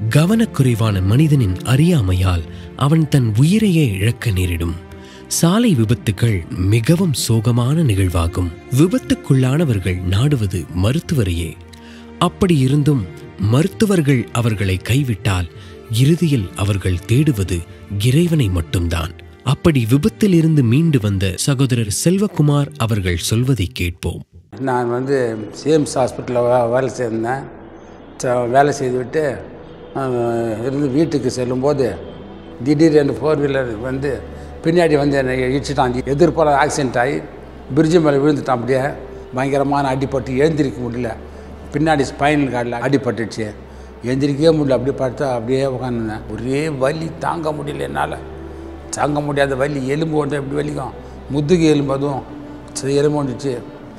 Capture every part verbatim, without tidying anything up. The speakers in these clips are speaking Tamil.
கவனக்குறைவான மனிதனின் அறியாமையால் அவன் தன் உயிரையே இழக்க நேரிடும். சாலை விபத்துகள் மிகவும் சோகமான நிகழ்வாகும். விபத்துக்குள்ளானவர்கள் நாடுவது மருத்துவரையே. அப்படி இருந்தும் மருத்துவர்கள் அவர்களை கைவிட்டால் இறுதியில் அவர்கள் தேடுவது இறைவனை மட்டும்தான். அப்படி விபத்தில் இருந்து மீண்டு வந்த சகோதரர் செல்வகுமார் அவர்கள் சொல்வதை கேட்போம். நான் வந்து சிஎம்ஸ் ஹாஸ்பிட்டலில் வேலை செய்தேன். வேலை செய்துவிட்டு இருந்து வீட்டுக்கு செல்லும்போது திடீரென்று ஃபோர் வீலர் வந்து பின்னாடி வந்து என்னை இடிச்சிட்டான். எதிர்பார ஆக்சிடென்ட் ஆகி பிரிட்ஜு மேலே விழுந்துட்டான். அப்படியே பயங்கரமான அடிப்பட்டு எழுந்திரிக்க முடியல. பின்னாடி ஸ்பைனல் கார்டில் அடிப்பட்டுச்சு. எழுந்திரிக்கவே முடியல. அப்படியே பார்த்தா அப்படியே உட்காந்துருந்தேன். ஒரே வலி தாங்க முடியல. என்னால் தாங்க முடியாத வலி. எலும்பு வந்து எப்படி வலிக்கும், முதுகு எலும்பு அதுவும் எலும்பு வந்துச்சு.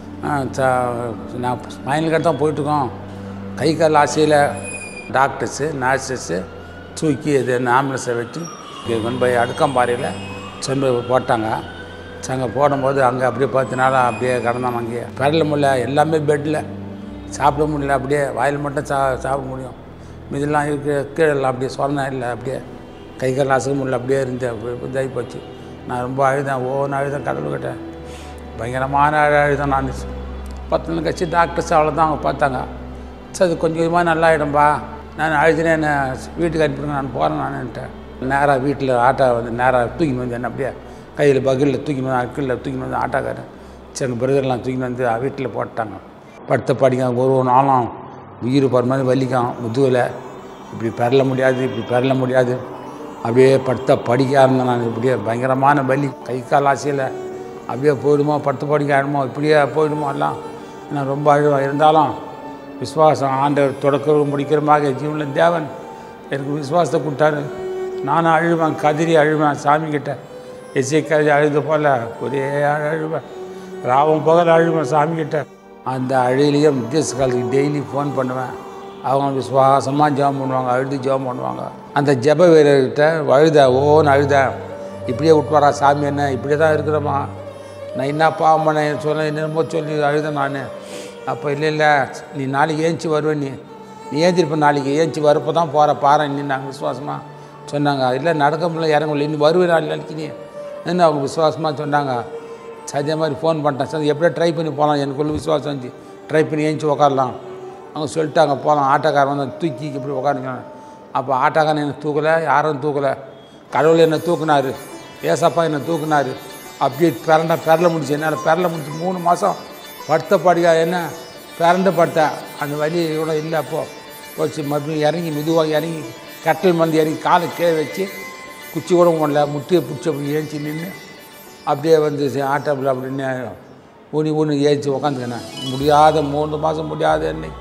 நான் ஸ்பைனல் கார்டு தான் போயிட்டுருக்கோம். கை கால் ஆசையில் டாக்டர்ஸு நர்ஸஸ்ஸு தூக்கி இது ஆம்புலன்ஸை வச்சு கொண்டு போய் அடுக்கம்பாறையில் சென்று போட்டாங்க. அங்கே போடும்போது அங்கே அப்படியே பத்து நாளாக அப்படியே கிடந்தாங்க. அங்கேயே பெறல முடியல. எல்லாமே பெட்டில் சாப்பிட முடியல. அப்படியே வாயில் மட்டும் சா சாப்பிட முடியும். இதெல்லாம் இருக்கு கீழெல்லாம் அப்படியே சொன்ன இல்லை. அப்படியே கை கால் அசைக்க முடியல. அப்படியே இருந்தேன். இதாகி போச்சு. நான் ரொம்ப அழுதேன். ஓன்னு அழுதேன். கடவுள் கிட்டேன் பயங்கரமான அழுதேன். நான் பத்து நாள் கழிச்சு டாக்டர்ஸ் அவ்வளோதான் அவங்க பார்த்தாங்க. சரி அது கொஞ்சம் கொஞ்சமாக நல்லா ஆகிடும்பா. நான் அழுதுனே என்ன வீட்டுக்கு அனுப்பிடுங்க, நான் போகிறேன் நானுன்ட்டேன். நேராக வீட்டில் ஆட்டோ வந்து நேராக தூக்கின்னு வந்து என்ன அப்படியே கையில் பகிலில் தூக்கின்னு வந்து அக்கில் தூக்கின்னு வந்து ஆட்டோக்காரன் சரி எங்கள் பிரதர்லாம் தூக்கின்னு வந்து வீட்டில் போட்டாங்க. படுத்த படிக்க ஒரு ஒரு நாளும் உயிர் போகிற மாதிரி வலிக்கும் முதுகில். இப்படி பெறல முடியாது, இப்படி பெறல முடியாது. அப்படியே படுத்த படிக்க இருந்தேன். நான் இப்படியே பயங்கரமான வலி. கை கால் ஆசையில் அப்படியே போயிடுமோ, படுத்த படிக்க ஆகிடுமோ, இப்படியே போயிடுமோ எல்லாம். நான் ரொம்ப அழுவேன். இருந்தாலும் விசுவாசம் ஆண்டவர் தொடக்க முடிக்கிறமாக ஜீவனில் தேவன் எனக்கு விசுவாசத்தை கொடுத்தாரு. நானும் அழுவேன், கதிரி அழுவேன் சாமிக்கிட்ட. எசேக்கியா அழுது போல் ஒரே அழுவேன். ராவம் பகல் அழுவேன் சாமிக்கிட்ட. அந்த அழுலையும் வித்தியாச காலத்துக்கு டெய்லி ஃபோன் பண்ணுவேன். அவங்க விசுவாசமாக ஜெபம் பண்ணுவாங்க, அழுது ஜெபம் பண்ணுவாங்க. அந்த ஜெப வீரர்கிட்ட அழுத ஓன்னு அழுதேன். இப்படியே விட்டுவாரா சாமி, என்ன இப்படியே தான் இருக்கிறோமா, நான் என்ன பாவம் பண்ண சொல்ல என்னமோ சொல்லி அழுதேன் நான். அப்போ இல்லை இல்லை நீ நாளைக்கு ஏஞ்சி வருவேன், நீ நீ ஏஞ்சிருப்ப நாளைக்கு ஏஞ்சி வரப்போ தான் போகிற பாரு நீ. நாங்கள் விசுவாசமாக சொன்னாங்க. இல்லை நடக்க முடியல, இறங்க முடியல, இன்னும் வருவேன் நாளைக்கு நீ என்ன அவங்க விசுவாசமாக சொன்னாங்க. அதே மாதிரி ஃபோன் பண்ணிட்டேன். சார் எப்படியோ ட்ரை பண்ணி போகலாம், எனக்குள்ள விசுவாசம் இருந்துச்சு. ட்ரை பண்ணி ஏஞ்சி உட்காரலாம் அவங்க சொல்லிட்டாங்க. போகலாம். ஆட்டோக்காரன் வந்து தூக்கி இப்படி உட்காந்துக்கலாம். அப்போ ஆட்டோக்காரன் என்னை தூக்கலை, யாரும் தூக்கலை. கடவுள் என்னை தூக்குனார், ஏசப்பா என்னை தூக்குனார். அப்படியே பிறண்ட பெறல முடிச்சு. என்னால் பெறல முடிச்சு மூணு மாதம் படுத்த படிக்கா என்ன பிறண்டு படுத்தேன். அந்த வலி கூட இல்லை. அப்போது போச்சு. மறுபடியும் இறங்கி மெதுவாக இறங்கி கட்டில் மந்து இறங்கி காலை கீழே வச்சு குச்சி கூட போடல, முட்டியை பிடிச்சி அப்படி ஏஞ்சி நின்று அப்படியே வந்து ஆட்டோவில் அப்படின்னு ஊனி ஊனி ஏஞ்சி உக்காந்துக்கினேன். முடியாத மூணு மாதம் முடியாத என்னை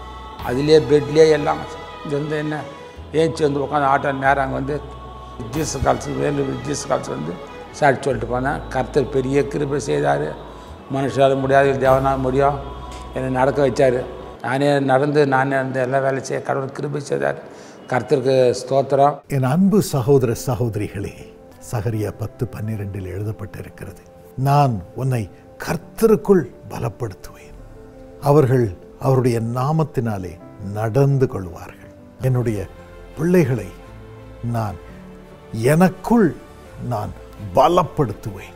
அதிலே பெட்லேயே எல்லாம் வந்து என்ன ஏஞ்சி வந்து உட்காந்து ஆட்டோ நேரம் அங்கே வந்து Jesus Calls Vellore Jesus Calls வந்து சாட்சி சொல்லிட்டு போனேன். கர்த்தர் பெரிய கிருபை செய்தார். மனுஷால் முடியாது, தேவனால் முடியும். என்னை நடக்க வச்சார். நானே நடந்து நானே அந்த எல்லா வேலை செய்ய கடவுள் கிருபை செய்தார். கர்த்தருக்கு ஸ்தோத்திரம். என் அன்பு சகோதர சகோதரிகளே, சகரியா பத்து பன்னிரெண்டில் எழுதப்பட்டிருக்கிறது, நான் உன்னை கர்த்தருக்குள் பலப்படுத்துவேன், அவர்கள் அவருடைய நாமத்தினாலே நடந்து கொள்வார்கள். என்னுடைய பிள்ளைகளை நான் எனக்குள் நான் பலப்படுத்துவேன்,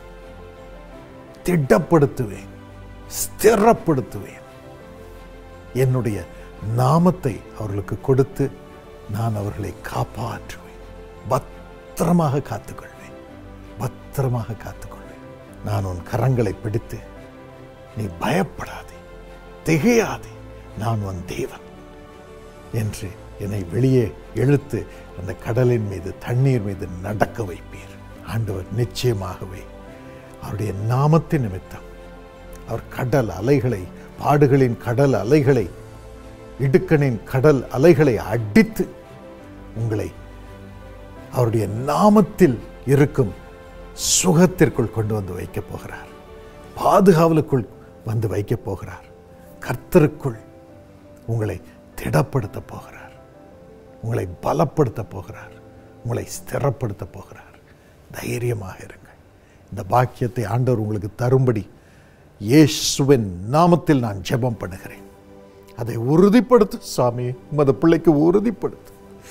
திடப்படுத்துவேன், ஸ்திரப்படுத்துவேன். என்னுடைய நாமத்தை அவர்களுக்கு கொடுத்து நான் அவர்களை காப்பாற்றுவேன், பத்திரமாக காத்துக்கொள்வேன், பத்திரமாக காத்துக்கொள்வேன். நான் உன் கரங்களை பிடித்து நீ பயப்படாதே, திகையாதே, நான் உன் தேவன் என்று என்னை வெளியே இழுத்து அந்த கடலின் மீது தண்ணீர் மீது நடக்க வைப்பீர். ஆண்டவர் நிச்சயமாகவே அவருடைய நாமத்தின் நிமித்தம் அவர் கடல் அலைகளை, பாடுகளின் கடல் அலைகளை, இடுக்கணின் கடல் அலைகளை அடித்து உங்களை அவருடைய நாமத்தில் இருக்கும் சுகத்திற்குள் கொண்டு வந்து வைக்கப் போகிறார். பாதுகாவலுக்குள் வந்து வைக்கப் போகிறார். கர்த்தருக்குள் உங்களை திடப்படுத்த போகிறார், உங்களை பலப்படுத்த போகிறார், உங்களை ஸ்திரப்படுத்த போகிறார். தைரியமாக இருங்கள். இந்த பாக்கியத்தை ஆண்டவர் உங்களுக்கு தரும்படி இயேசுவின் நாமத்தில் நான் ஜெபம் பண்ணுகிறேன். அதை உறுதிப்படுத்து சாமி, உமது பிள்ளைக்கு உறுதிப்படுத்து.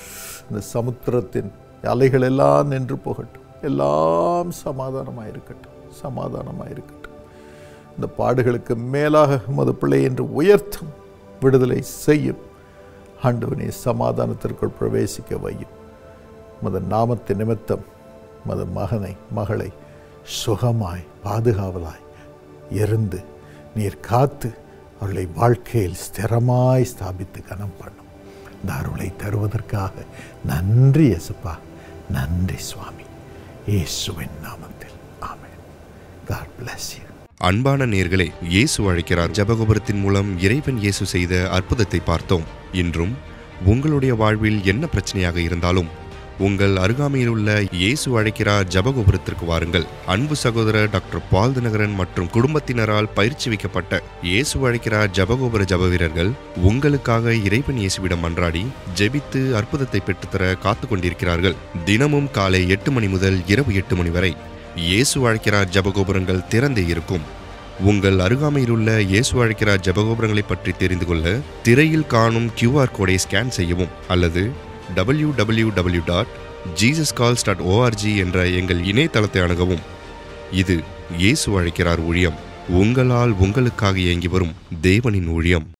இந்த சமுத்திரத்தின் அலைகள் எல்லாம் நின்று போகட்டும், எல்லாம் சமாதானமாக இருக்கட்டும், சமாதானமாக இருக்கட்டும். இந்த பாடுகளுக்கு மேலாக உமது பிள்ளை என்று உயர்த்தும், விடுதலை செய்யும். ஆண்டவனே, சமாதானத்திற்குள் பிரவேசிக்க வையும். உமது நாமத்தின் நிமித்தம் உமது மகனை மகளை சுகமாய் பாதுகாவலாய் இருந்து நீர் காத்து அவர்களை வாழ்க்கையில் ஸ்திரமாய் ஸ்தாபித்து கனம் பண்ணும். இந்த அருளை தருவதற்காக நன்றி இயேசுப்பா, நன்றி சுவாமி. இயேசுவின் நாமத்தில் ஆமென். God bless you. அன்பான நேயர்களே, இயேசு அழைக்கிறார் ஜெபகோபுரத்தின் மூலம் இறைவன் இயேசு செய்த அற்புதத்தை பார்த்தோம். இன்றும் உங்களுடைய வாழ்வில் என்ன பிரச்சனையாக இருந்தாலும் உங்கள் அருகாமையில் உள்ள இயேசு அழைக்கிறார் ஜெபகோபுரத்திற்கு வாருங்கள். அன்பு சகோதரர் டாக்டர் பால் தினகரன் மற்றும் குடும்பத்தினரால் பயிற்சி வைக்கப்பட்ட இயேசு அழைக்கிறார் ஜெபகோபுர ஜெப வீரர்கள் உங்களுக்காக இறைவன் இயேசுவிடம் மன்றாடி ஜெபித்து அற்புதத்தை பெற்றுத்தர காத்து கொண்டிருக்கிறார்கள். தினமும் காலை எட்டு மணி முதல் இரவு எட்டு மணி வரை இயேசு அழைக்கிறார் ஜெபகோபுரங்கள் திறந்தே இருக்கும். உங்கள் அருகாமையில் உள்ள இயேசு அழைக்கிறார் ஜெபகோபுரங்களை பற்றி தெரிந்து கொள்ள திரையில் காணும் கியூஆர் கோடை ஸ்கேன் செய்யவும் அல்லது W W W dot Jesus Calls dot ORG என்ற எங்கள் இணையதளத்தை அணுகவும். இது இயேசு அழைக்கிறார் ஊழியம், உங்களால் உங்களுக்காக இயங்கி வரும் தேவனின் ஊழியம்.